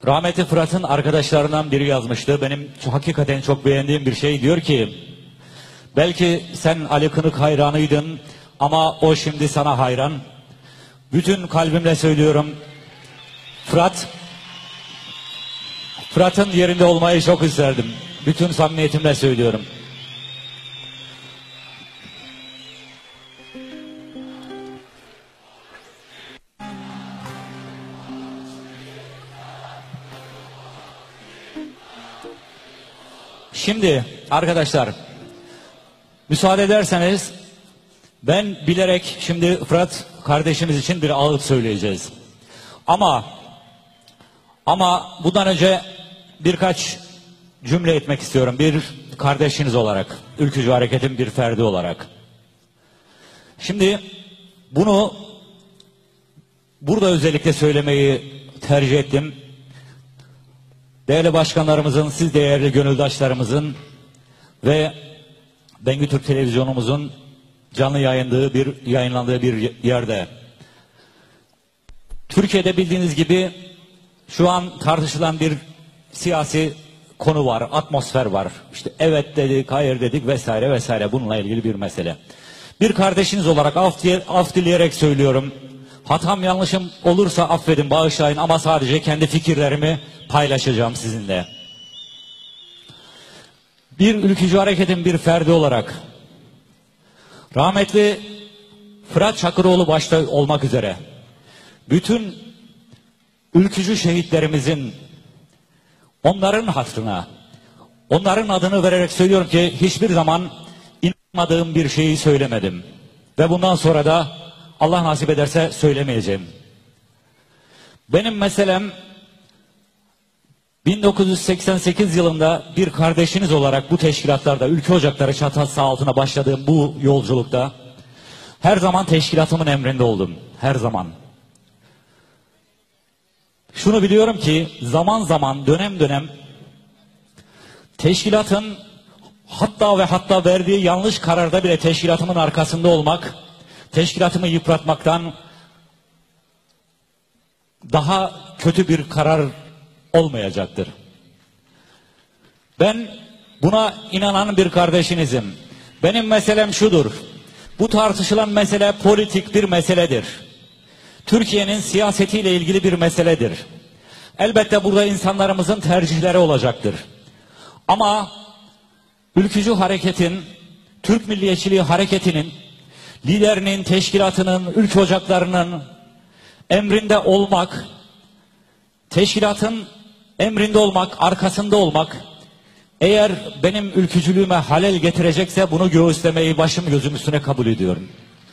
Rahmetli Fırat'ın arkadaşlarından biri yazmıştı. Benim hakikaten çok beğendiğim bir şey. Diyor ki, belki sen Ali Kınık hayranıydın ama o şimdi sana hayran. Bütün kalbimle söylüyorum, Fırat'ın yerinde olmayı çok isterdim. Bütün samimiyetimle söylüyorum. Şimdi arkadaşlar, müsaade ederseniz ben bilerek şimdi Fırat kardeşimiz için bir ağıt söyleyeceğiz. Ama bundan önce birkaç cümle etmek istiyorum. Bir kardeşiniz olarak, Ülkücü Hareket'in bir ferdi olarak. Şimdi bunu burada özellikle söylemeyi tercih ettim. Değerli başkanlarımızın, siz değerli gönüldaşlarımızın ve Bengü Türk Televizyonumuzun canlı yayınlandığı bir yerde. Türkiye'de bildiğiniz gibi şu an tartışılan bir siyasi konu var, atmosfer var. İşte evet dedik, hayır dedik vesaire vesaire, bununla ilgili bir mesele. Bir kardeşiniz olarak af dileyerek söylüyorum. Hatam yanlışım olursa affedin, bağışlayın ama sadece kendi fikirlerimi paylaşacağım sizinle. Bir Ülkücü Hareket'in bir ferdi olarak rahmetli Fırat Çakıroğlu başta olmak üzere bütün ülkücü şehitlerimizin, onların hatırına, onların adını vererek söylüyorum ki hiçbir zaman inanmadığım bir şeyi söylemedim. Ve bundan sonra da Allah nasip ederse söylemeyeceğim. Benim meselem 1988 yılında bir kardeşiniz olarak bu teşkilatlarda, Ülke Ocakları çatısı altına başladığım bu yolculukta her zaman teşkilatımın emrinde oldum. Her zaman. Şunu biliyorum ki zaman zaman, dönem dönem teşkilatın hatta verdiği yanlış kararda bile teşkilatımın arkasında olmak, teşkilatımı yıpratmaktan daha kötü bir karar olmayacaktır. Ben buna inanan bir kardeşinizim. Benim meselem şudur. Bu tartışılan mesele politik bir meseledir. Türkiye'nin siyasetiyle ilgili bir meseledir. Elbette burada insanlarımızın tercihleri olacaktır. Ama Ülkücü Hareket'in, Türk Milliyetçiliği Hareketi'nin, liderinin, teşkilatının, ülke ocaklarının emrinde olmak, teşkilatın emrinde olmak, arkasında olmak, eğer benim ülkücülüğüme halel getirecekse bunu göğüslemeyi başım gözüm üstüne kabul ediyorum.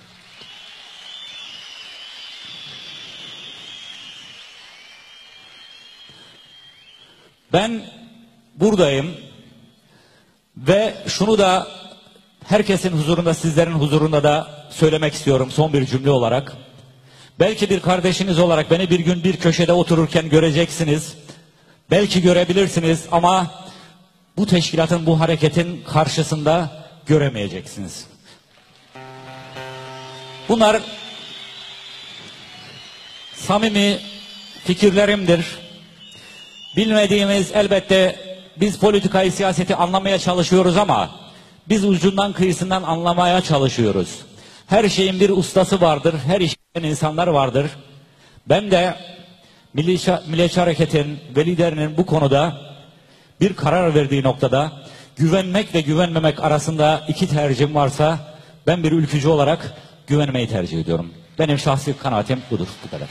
Ben buradayım ve şunu da herkesin huzurunda, sizlerin huzurunda da söylemek istiyorum son bir cümle olarak. Belki bir kardeşiniz olarak beni bir gün bir köşede otururken göreceksiniz. Belki görebilirsiniz ama bu teşkilatın, bu hareketin karşısında göremeyeceksiniz. Bunlar samimi fikirlerimdir. Bilmediğimiz, elbette biz politikayı, siyaseti anlamaya çalışıyoruz ama biz ucundan kıyısından anlamaya çalışıyoruz. Her şeyin bir ustası vardır, her işten insanlar vardır. Ben de Milliyetçi Hareket'in ve liderinin bu konuda bir karar verdiği noktada güvenmek ve güvenmemek arasında iki tercihim varsa ben bir ülkücü olarak güvenmeyi tercih ediyorum. Benim şahsi kanaatim budur, bu kadar.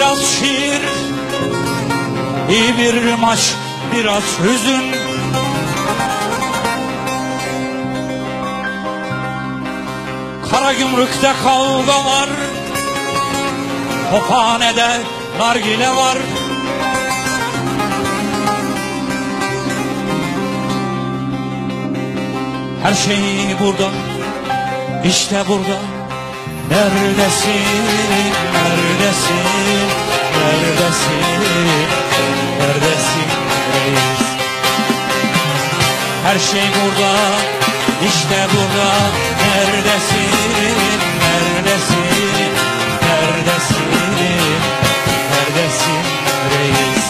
biraz şiir, iyi bir maç, biraz hüzün. Karagümrük'te kavga var, Tophane'de nargile var. Her şey burada, işte burada. Neredesin, neredesin, neredesin, neredesin reis? Her şey burada, işte burada. Neredesin, neredesin, neredesin, neredesin reis?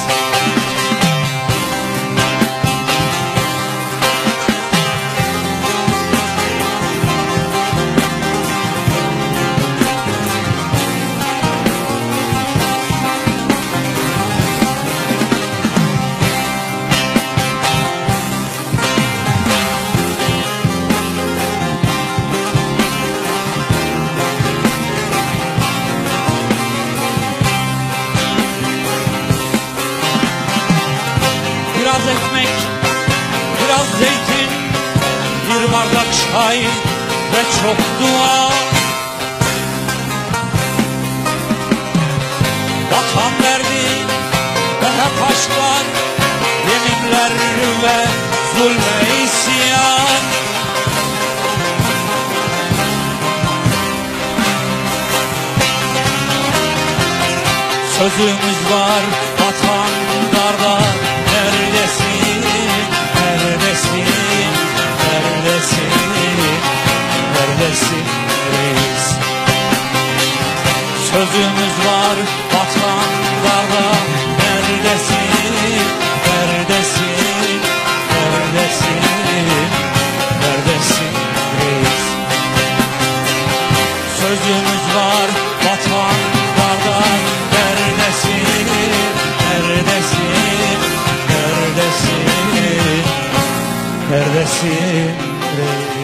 Biraz ekmek, biraz zeytin, bir bardak çay ve çok dua. Vatan verdi ve hep aşklar, yeminler ve zulme isyan. Sözümüz var vatandarda. Neredesin, neredesin, neredesin, neredesin reis? Sözümüz var vatandarda. Neredesin, neredesin, neredesin, neredesin reis? Sözümüz var vatandarda. Neredesin, neredesin, neredesin, neredesin reis?